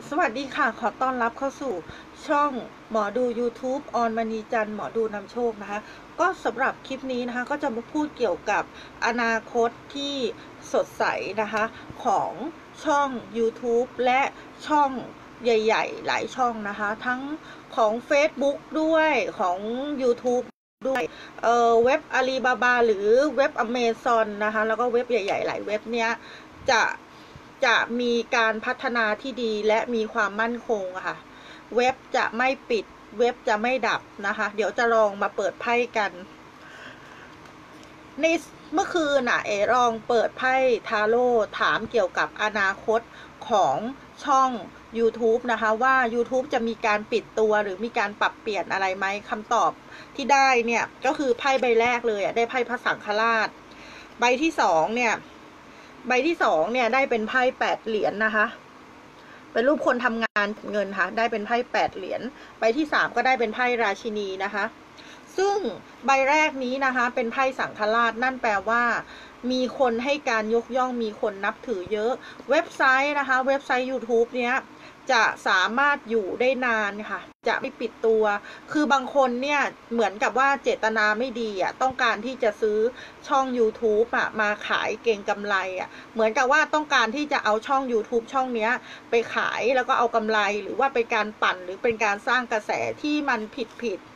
สวัสดีค่ะขอต้อนรับเข้าสู่ช่องหมอดู YouTube ออนมณีจันทร์หมอดูนำโชคนะคะก็สำหรับคลิปนี้นะคะก็จะมาพูดเกี่ยวกับอนาคตที่สดใสนะคะของช่อง YouTube และช่องใหญ่ๆหลายช่องนะคะทั้งของ Facebook ด้วยของ YouTube ด้วยเว็บอาลีบาบาหรือเว็บ Amazon นะคะแล้วก็เว็บใหญ่ๆหลายเว็บเนี้ยจะมีการพัฒนาที่ดีและมีความมั่นคงค่ะเว็บจะไม่ปิดเว็บจะไม่ดับนะคะเดี๋ยวจะลองมาเปิดไพ่กันในเมื่อคืนเอลองเปิดไพ่ทาโร่ถามเกี่ยวกับอนาคตของช่อง YouTube นะคะว่า YouTube จะมีการปิดตัวหรือมีการปรับเปลี่ยนอะไรไหมคำตอบที่ได้เนี่ยก็คือไพ่ใบแรกเลยได้ไพ่พระสังฆราชใบที่สองเนี่ยได้เป็นไพ่8 เหรียญนะคะเป็นรูปคนทำงานเงินค่ะได้เป็นไพ่8 เหรียญใบที่3ก็ได้เป็นไพ่ราชินีนะคะซึ่งใบแรกนี้นะคะเป็นไพ่สังฆราชนั่นแปลว่ามีคนให้การยกย่องมีคนนับถือเยอะเว็บไซต์นะคะเว็บไซต์ YouTube เนี้ยจะสามารถอยู่ได้นานค่ะจะไม่ปิดตัวคือบางคนเนี่ยเหมือนกับว่าเจตนาไม่ดีต้องการที่จะซื้อช่อง YouTube มาขายเก็งกำไรเหมือนกับว่าต้องการที่จะเอาช่อง YouTube ช่องเนี้ยไปขายแล้วก็เอากำไรหรือว่าเป็นการปั่นหรือเป็นการสร้างกระแสที่มันผิด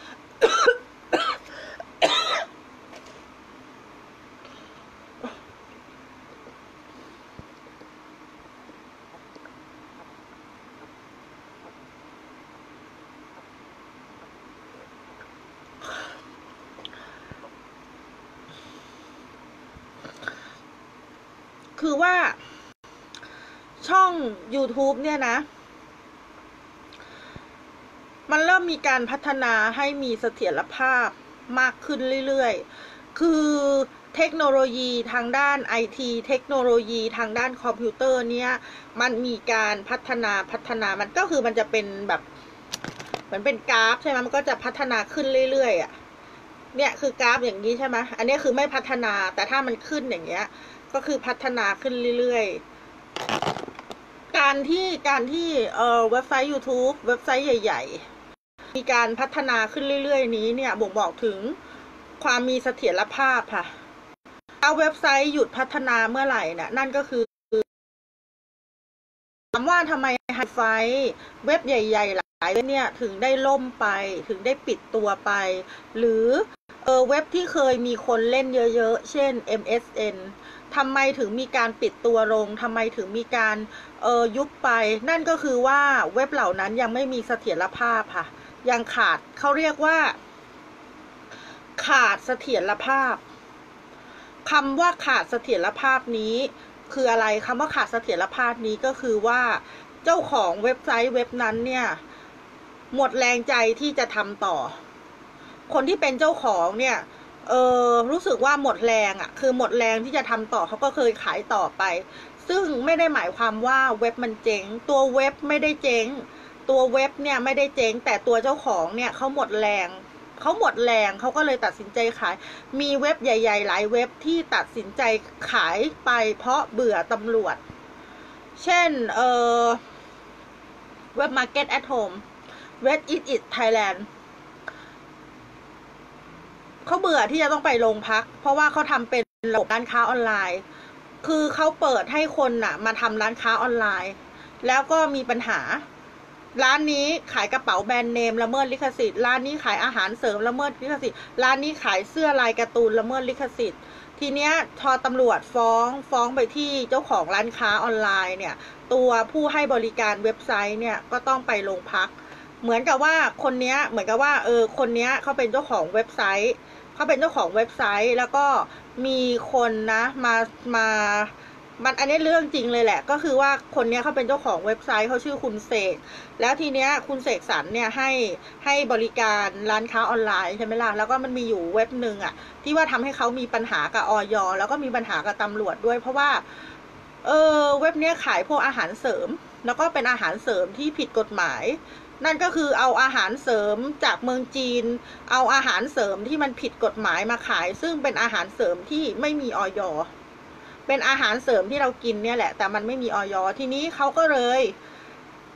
คือว่าช่อง YouTube เนี่ยนะมันเริ่มมีการพัฒนาให้มีเสถียรภาพมากขึ้นเรื่อยๆคือเทคโนโลยีทางด้านไอทีเทคโนโลยีทางด้านคอมพิวเตอร์เนี่ยมันมีการพัฒนามันก็คือมันจะเป็นแบบเหมือนเป็นกราฟใช่ไหมมันก็จะพัฒนาขึ้นเรื่อยๆเนี่ยคือกราฟอย่างนี้ใช่ไหมอันนี้คือไม่พัฒนาแต่ถ้ามันขึ้นอย่างเงี้ยก็คือพัฒนาขึ้นเรื่อยๆการที่เว็บไซต์ YouTube เว็บไซต์ใหญ่ๆมีการพัฒนาขึ้นเรื่อยๆนี้เนี่ยบ่งบอกถึงความมีเสถียรภาพค่ะถ้าเว็บไซต์หยุดพัฒนาเมื่อไหร่เนี่ยนั่นก็คือถามว่าทำไมไฮไฟเว็บใหญ่ๆหลายเว็บเนี่ยถึงได้ล่มไปถึงได้ปิดตัวไปหรือเว็บที่เคยมีคนเล่นเยอะๆเช่น MSN ทำไมถึงมีการปิดตัวลงทำไมถึงมีการยุบไปนั่นก็คือว่าเว็บเหล่านั้นยังไม่มีเสถียรภาพค่ะยังขาดเขาเรียกว่าขาดเสถียรภาพคำว่าขาดเสถียรภาพนี้คืออะไรคำว่าขาดเสถียรภาพนี้ก็คือว่าเจ้าของเว็บไซต์เว็บนั้นเนี่ยหมดแรงใจที่จะทำต่อคนที่เป็นเจ้าของเนี่ยรู้สึกว่าหมดแรงคือหมดแรงที่จะทำต่อเขาก็เคยขายต่อไปซึ่งไม่ได้หมายความว่าเว็บมันเจ๊งตัวเว็บไม่ได้เจ๊งตัวเว็บเนี่ยไม่ได้เจ๊งแต่ตัวเจ้าของเนี่ยเขาหมดแรงเขาก็เลยตัดสินใจขายมีเว็บใหญ่ๆหลายเว็บที่ตัดสินใจขายไปเพราะเบื่อตำรวจเช่นเว็บ Market at Home เว็บ Eat It Thailand เขาเบื่อที่จะต้องไปโรงพักเพราะว่าเขาทำเป็นระบบร้านค้าออนไลน์คือเขาเปิดให้คนมาทำร้านค้าออนไลน์แล้วก็มีปัญหาร้านนี้ขายกระเป๋าแบรนด์เนมละเมิดลิขสิทธิ์ร้านนี้ขายอาหารเสริมละเมิดลิขสิทธิ์ร้านนี้ขายเสื้อลายการ์ตูนละเมิดลิขสิทธิ์ทีเนี้ยพอตำรวจฟ้องไปที่เจ้าของร้านค้าออนไลน์เนี่ยตัวผู้ให้บริการเว็บไซต์เนี่ยก็ต้องไปโรงพักเหมือนกับว่าคนเนี้ยเหมือนกับว่าคนเนี้ยเขาเป็นเจ้าของเว็บไซต์แล้วก็มีคนนะมันอันนี้เรื่องจริงเลยแหละก็คือว่าคนนี้เขาเป็นเจ้าของเว็บไซต์เขาชื่อคุณเสกแล้วทีเนี้ยคุณเสกสรรเนี่ยให้บริการร้านค้าออนไลน์ใช่ไหมล่ะแล้วก็มันมีอยู่เว็บหนึ่งที่ว่าทำให้เขามีปัญหากับอย.แล้วก็มีปัญหากับตำรวจด้วยเพราะว่าเว็บนี้ขายพวกอาหารเสริมแล้วก็เป็นอาหารเสริมที่ผิดกฎหมายนั่นก็คือเอาอาหารเสริมจากเมืองจีนเอาอาหารเสริมที่มันผิดกฎหมายมาขายซึ่งเป็นอาหารเสริมที่ไม่มีอย.เป็นอาหารเสริมที่เรากินเนี่ยแหละแต่มันไม่มีอย.ทีนี้เขาก็เลย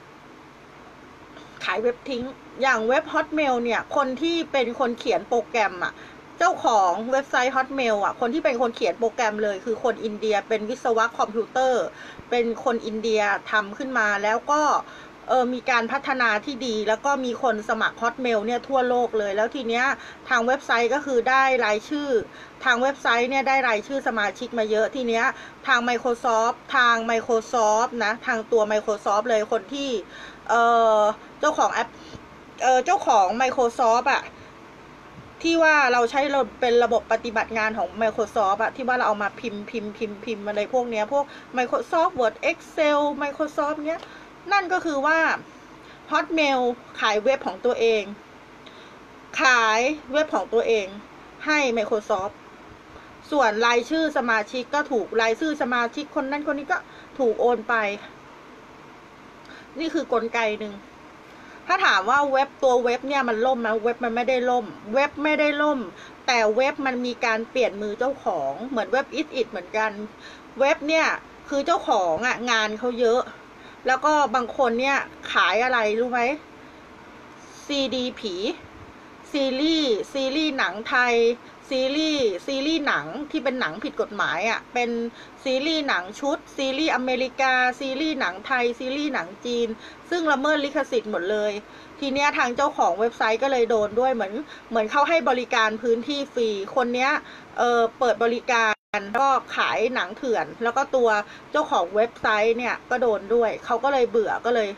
ขายเว็บทิ้งอย่างเว็บ Hotmail เนี่ยคนที่เป็นคนเขียนโปรแกรมอ่ะเจ้าของเว็บไซต์ Hotmail อ่ะคนที่เป็นคนเขียนโปรแกรมเลยคือคนอินเดียเป็นวิศวะคอมพิวเตอร์เป็นคนอินเดียทำขึ้นมาแล้วก็มีการพัฒนาที่ดีแล้วก็มีคนสมัคร Hotmail เนี่ยทั่วโลกเลยแล้วทีเนี้ยทางเว็บไซต์ก็คือได้รายชื่อทางเว็บไซต์เนี่ยได้รายชื่อสมาชิกมาเยอะทีเนี้ยทาง Microsoft นะทางตัว Microsoft เลยคนที่เจ้าของแอปเจ้าของ Microsoft อ่ะที่ว่าเราใช้เป็นระบบปฏิบัติงานของ Microsoft อะที่ว่าเราเอามาพิมพ์อะไรพวกเนี้ยพวก Microsoft Word Excel Microsoft เนี้ยนั่นก็คือว่า Hotmail ขายเว็บของตัวเองขายเว็บของตัวเองให้ Microsoft ส่วนรายชื่อสมาชิกก็ถูกรายชื่อสมาชิกคนนั้นคนนี้ก็ถูกโอนไปนี่คือกลไกหนึ่งถ้าถามว่าตัวเว็บเนี่ยมันล่มไหมเว็บมันไม่ได้ล่มเว็บไม่ได้ล่มแต่เว็บมันมีการเปลี่ยนมือเจ้าของเหมือนเว็บอิทเหมือนกันเว็บเนี่ยคือเจ้าของอ่ะงานเขาเยอะแล้วก็บางคนเนี่ยขายอะไรรู้ไหมซีดีผีซีรีส์หนังไทยซีรีส์หนังที่เป็นหนังผิดกฎหมายอ่ะเป็นซีรีส์หนังชุดซีรีส์อเมริกาซีรีส์หนังไทยซีรีส์หนังจีนซึ่งละเมิดลิขสิทธิ์หมดเลยทีเนี้ยทางเจ้าของเว็บไซต์ก็เลยโดนด้วยเหมือนเขาให้บริการพื้นที่ฟรีคนเนี้ยเปิดบริการก็ขายหนังเถื่อนแล้วก็ตัวเจ้าของเว็บไซต์เนี่ยก็โดนด้วยเขาก็เลยเบื่อก็เลย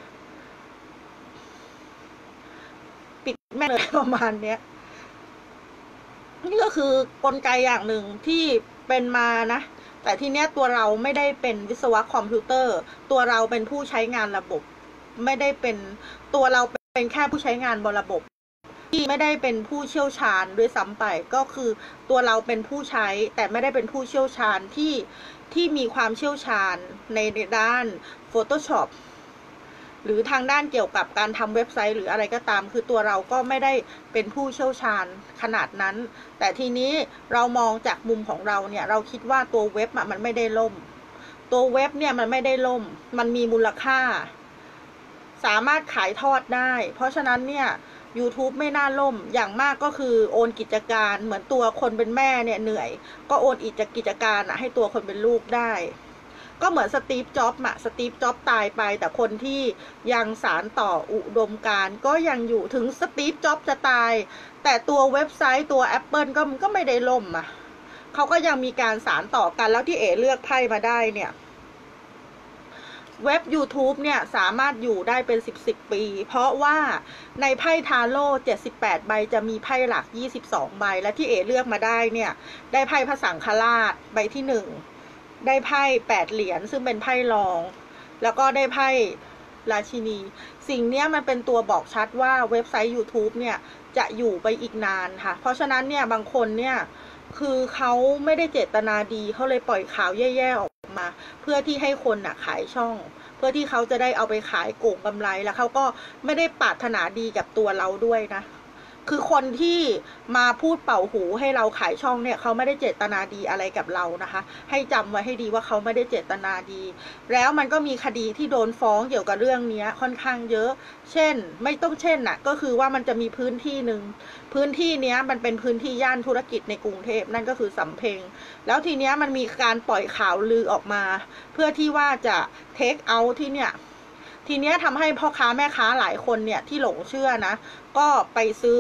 ปิดแม่งเลยประมาณเนี้ยนี่ก็คือกลไกอย่างหนึ่งที่เป็นมานะแต่ทีเนี้ยตัวเราไม่ได้เป็นวิศวะคอมพิวเตอร์ตัวเราเป็นผู้ใช้งานระบบไม่ได้เป็นตัวเราเป็นแค่ผู้ใช้งานบนระบบที่ไม่ได้เป็นผู้เชี่ยวชาญด้วยซ้ำไปก็คือตัวเราเป็นผู้ใช้แต่ไม่ได้เป็นผู้เชี่ยวชาญที่มีความเชี่ยวชาญในด้าน Photoshop หรือทางด้านเกี่ยวกับการทำเว็บไซต์หรืออะไรก็ตามคือตัวเราก็ไม่ได้เป็นผู้เชี่ยวชาญขนาดนั้นแต่ทีนี้เรามองจากมุมของเราเนี่ยเราคิดว่าตัวเว็บมันไม่ได้ล่มตัวเว็บเนี่ยมันไม่ได้ล่มมันมีมูลค่าสามารถขายทอดได้เพราะฉะนั้นเนี่ย YouTube ไม่น่าล่มอย่างมากก็คือโอนกิจการเหมือนตัวคนเป็นแม่เนี่ยเหนื่อยก็โอนกิจการให้ตัวคนเป็นลูกได้ก็เหมือนสตีฟจ็อบส์สตีฟจ็อบส์ตายไปแต่คนที่ยังสานต่ออุดมการณ์ก็ยังอยู่ถึงสตีฟจ็อบส์จะตายแต่ตัวเว็บไซต์ตัว Apple ก็ไม่ได้ล่มเขาก็ยังมีการสานต่อกันแล้วที่เลือกไพ่มาได้เนี่ยเว็บ YouTube เนี่ยสามารถอยู่ได้เป็น10 ปีเพราะว่าในไพ่ทาโร่78ใบจะมีไพ่หลัก22ใบและที่เลือกมาได้เนี่ยได้ไพ่พระสังฆราชใบที่1ได้ไพ่8เหรียญซึ่งเป็นไพ่รองแล้วก็ได้ไพ่ราชินีสิ่งนี้มันเป็นตัวบอกชัดว่าเว็บไซต์ YouTube เนี่ยจะอยู่ไปอีกนานค่ะเพราะฉะนั้นเนี่ยบางคนเนี่ยคือเขาไม่ได้เจตนาดีเขาเลยปล่อยข่าวแย่ๆออกมาเพื่อที่ให้คนขายช่องเพื่อที่เขาจะได้เอาไปขายโกงกำไรแล้วเขาก็ไม่ได้ปรารถนาดีกับตัวเราด้วยนะคือคนที่มาพูดเป่าหูให้เราขายช่องเนี่ยเขาไม่ได้เจตนาดีอะไรกับเรานะคะให้จำไว้ให้ดีว่าเขาไม่ได้เจตนาดีแล้วมันก็มีคดีที่โดนฟ้องเกี่ยวกับเรื่องนี้ค่อนข้างเยอะเช่นไม่ต้องเช่นก็คือว่ามันจะมีพื้นที่หนึ่งพื้นที่เนี้ยมันเป็นพื้นที่ย่านธุรกิจในกรุงเทพนั่นก็คือสำเพ็งแล้วทีเนี้ยมันมีการปล่อยข่าวลือออกมาเพื่อที่ว่าจะเทคเอาท์ที่เนี่ยทีเนี้ยทำให้พ่อค้าแม่ค้าหลายคนเนี่ยที่หลงเชื่อนะก็ไปซื้อ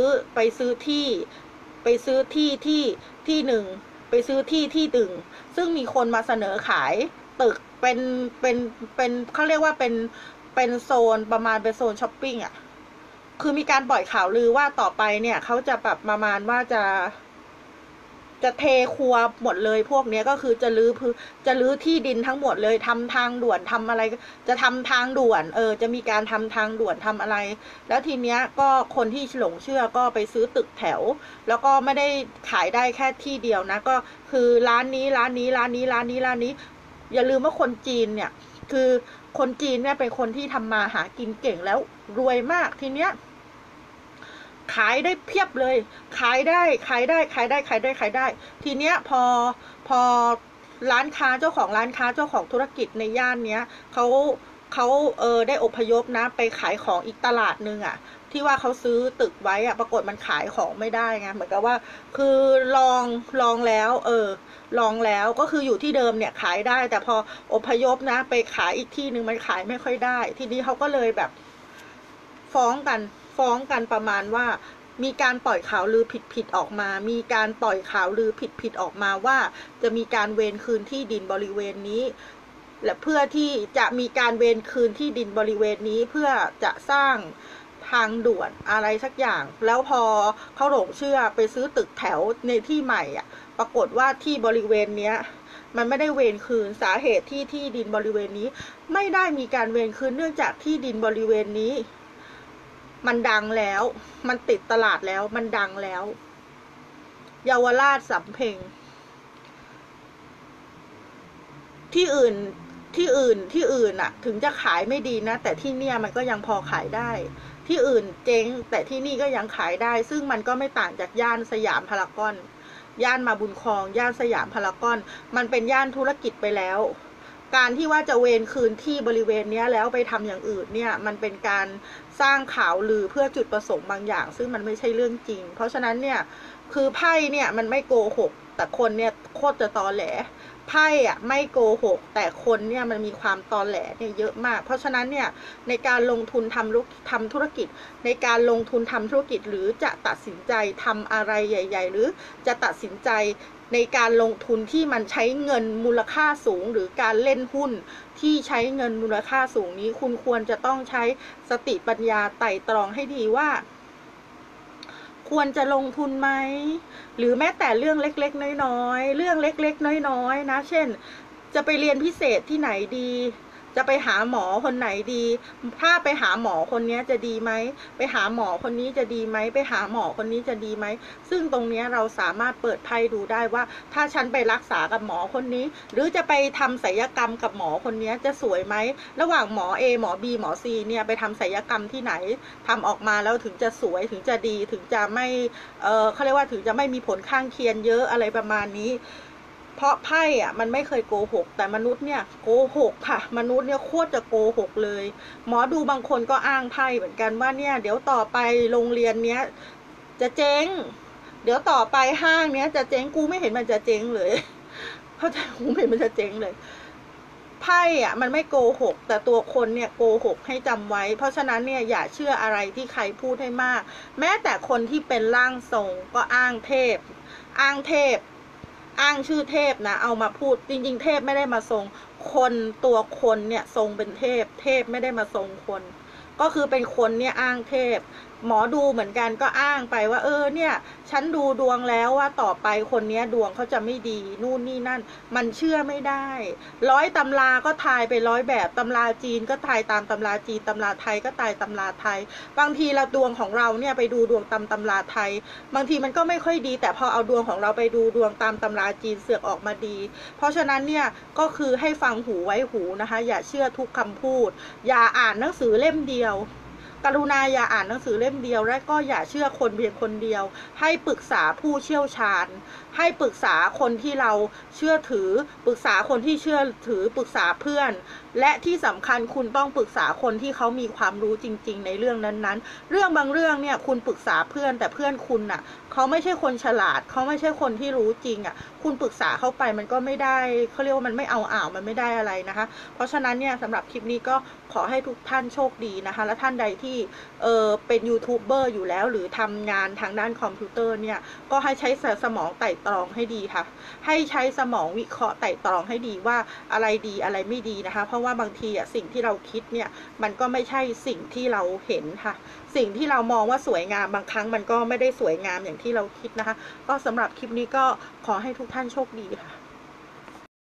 ที่หนึ่งไปซื้อที่หนึ่งซึ่งมีคนมาเสนอขายตึกเป็นเขาเรียกว่าเป็นโซนประมาณเป็นโซนช้อปปิ้งคือมีการปล่อยข่าวลือว่าต่อไปเนี่ยเขาจะแบบประมาณว่าจะเทครัวหมดเลยพวกนี้ก็คือจะรื้อที่ดินทั้งหมดเลยทำทางด่วนทำอะไรจะทำทางด่วนจะมีการทำทางด่วนทำอะไรแล้วทีเนี้ยก็คนที่หลงเชื่อก็ไปซื้อตึกแถวแล้วก็ไม่ได้ขายได้แค่ที่เดียวนะก็คือร้านนี้อย่าลืมว่าคนจีนเนี่ยคือคนจีนเนี่ยเป็นคนที่ทำมาหากินเก่งแล้วรวยมากทีเนี้ยขายได้เพียบเลยขายได้ทีเนี้ยพอร้านค้าเจ้าของร้านค้าเจ้าของธุรกิจในย่านเนี้ยเขาเขาได้อพยพนะไปขายของอีกตลาดนึงอ่ะที่ว่าเขาซื้อตึกไว้อ่ะปรากฏมันขายของไม่ได้ไงเหมือนกับว่าคือลองแล้วลองแล้วก็คืออยู่ที่เดิมเนี่ยขายได้แต่พออพยพนะไปขายอีกที่นึงมันขายไม่ค่อยได้ทีนี้เขาก็เลยแบบฟ้องกันประมาณว่ามีการปล่อยข่าวลือผิดออกมามีการปล่อยข่าวลือผิดออกมาว่าจะมีการเวรคืนที่ดินบริเวณนี้และเพื่อที่จะมีการเวรคืนที่ดินบริเวณนี้เพื่อจะสร้างทางด่วนอะไรสักอย่างแล้วพอเขาหลงเชื่อไปซื้อตึกแถวในที่ใหม่อ่ะปรากฏว่าที่บริเวณเนี้ยมันไม่ได้เวรคืนสาเหตุที่ดินบริเวณนี้ไม่ได้มีการเวรคืนเนื่องจากที่ดินบริเวณนี้มันดังแล้วมันติดตลาดแล้วมันดังแล้วเยาวราชสำเพ็งที่อื่นอ่ะถึงจะขายไม่ดีนะแต่ที่เนี่ยมันก็ยังพอขายได้ที่อื่นเจ๊งแต่ที่นี่ก็ยังขายได้ซึ่งมันก็ไม่ต่างจากย่านสยามพารากอนย่านมาบุญครองย่านสยามพารากอนมันเป็นย่านธุรกิจไปแล้วการที่ว่าจะเวรคืนที่บริเวณนี้แล้วไปทำอย่างอื่นเนี่ยมันเป็นการสร้างข่าวลือเพื่อจุดประสงค์บางอย่างซึ่งมันไม่ใช่เรื่องจริงเพราะฉะนั้นเนี่ยคือไพ่เนี่ยมันไม่โกหกแต่คนเนี่ยโคตรจะตอแหลไพ่อะไม่โกหกแต่คนเนี่ยมันมีความตอแหลเนี่ยเยอะมากเพราะฉะนั้นเนี่ยในการลงทุนทำธุรกิจในการลงทุนทำธุรกิจหรือจะตัดสินใจทำอะไรใหญ่ๆหรือจะตัดสินใจในการลงทุนที่มันใช้เงินมูลค่าสูงหรือการเล่นหุ้นที่ใช้เงินมูลค่าสูงนี้คุณควรจะต้องใช้สติปัญญาไต่ตรองให้ดีว่าควรจะลงทุนไหมหรือแม้แต่เรื่องเล็กๆน้อยๆเรื่องเล็กๆน้อยๆนะเช่นจะไปเรียนพิเศษที่ไหนดีจะไปหาหมอคนไหนดีถ้าไปหาหมอคนนี้จะดีไหมไปหาหมอคนนี้จะดีไหมไปหาหมอคนนี้จะดีไหมซึ่งตรงนี้เราสามารถเปิดไพ่ดูได้ว่าถ้าฉันไปรักษากับหมอคนนี้หรือจะไปทำศัลยกรรมกับหมอคนนี้จะสวยไหมระหว่างหมอ A หมอ B หมอ C เนี่ยไปทำศัลยกรรมที่ไหนทำออกมาแล้วถึงจะสวยถึงจะดีถึงจะไม่เขาเรียกว่าถึงจะไม่มีผลข้างเคียงเยอะอะไรประมาณนี้เพราะไพ่อ่ะมันไม่เคยโกหกแต่มนุษย์เนี่ยโกหกค่ะมนุษย์เนี่ยโคตรจะโกหกเลยหมอดูบางคนก็อ้างไพ่เหมือนกันว่าเนี่ยเดี๋ยวต่อไปโรงเรียนเนี้ยจะเจ๊งเดี๋ยวต่อไปห้างเนี้ยจะเจ๊งกูไม่เห็นมันจะเจ๊งเลยเข้าใจกูไม่เห็นมันจะเจ๊งเลยไพ่อ่ะมันไม่โกหกแต่ตัวคนเนี่ยโกหกให้จำไว้เพราะฉะนั้นเนี่ยอย่าเชื่ออะไรที่ใครพูดให้มากแม้แต่คนที่เป็นร่างทรงก็อ้างเทพอ้างชื่อเทพนะเอามาพูดจริงๆเทพไม่ได้มาทรงคนตัวคนเนี่ยทรงเป็นเทพไม่ได้มาทรงคนก็คือเป็นคนเนี่ยอ้างเทพหมอดูเหมือนกันก็อ้างไปว่าเนี่ยฉันดูดวงแล้วว่าต่อไปคนนี้ดวงเขาจะไม่ดีนู่นนี่นั่นมันเชื่อไม่ได้100ตำราก็ทายไป100แบบตำราจีนก็ทายตามตำราจีนตำราไทยก็ทายตำราไทยบางทีเราดวงของเราเนี่ยไปดูดวงตามตำราไทยบางทีมันก็ไม่ค่อยดีแต่พอเอาดวงของเราไปดูดวงตามตำราจีนเสือกออกมาดีเพราะฉะนั้นเนี่ยก็คือให้ฟังหูไว้หูนะคะอย่าเชื่อทุกคำพูดอย่าอ่านหนังสือเล่มเดียวกรุณาอย่าอ่านหนังสือเล่มเดียวและก็อย่าเชื่อคนเพียงคนเดียวให้ปรึกษาผู้เชี่ยวชาญให้ปรึกษาคนที่เราเชื่อถือปรึกษาคนที่เชื่อถือปรึกษาเพื่อนและที่สำคัญคุณต้องปรึกษาคนที่เขามีความรู้จริงๆในเรื่องนั้นๆเรื่องบางเรื่องเนี่ยคุณปรึกษาเพื่อนแต่เพื่อนคุณน่ะเขาไม่ใช่คนฉลาดเขาไม่ใช่คนที่รู้จริงอ่ะคุณปรึกษาเข้าไปมันก็ไม่ได้เขาเรียกว่ามันไม่เอามันไม่ได้อะไรนะคะเพราะฉะนั้นเนี่ยสำหรับคลิปนี้ก็ขอให้ทุกท่านโชคดีนะคะและท่านใดที่เป็นยูทูบเบอร์อยู่แล้วหรือทำงานทางด้านคอมพิวเตอร์เนี่ยก็ให้ใช้สมองไต่ตรองให้ดีค่ะให้ใช้สมองวิเคราะห์ไต่ตรองให้ดีว่าอะไรดีอะไรไม่ดีนะคะเพราะว่าบางทีสิ่งที่เราคิดเนี่ยมันก็ไม่ใช่สิ่งที่เราเห็นค่ะสิ่งที่เรามองว่าสวยงามบางครั้งมันก็ไม่ได้สวยงามอย่างที่เราคิดนะคะก็สำหรับคลิปนี้ก็ขอให้ทุกท่านโชคดีค่ะ